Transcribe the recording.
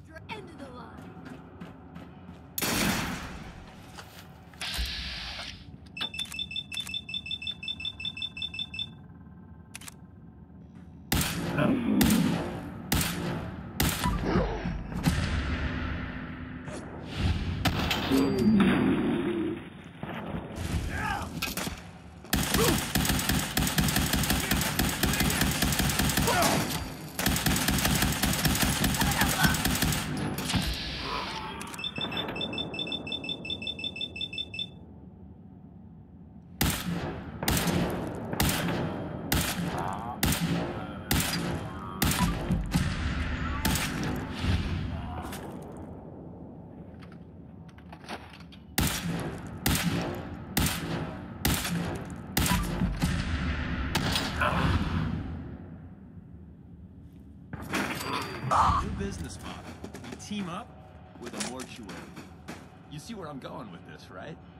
End of the line. New business model. We team up with a mortuary. You see where I'm going with this, right?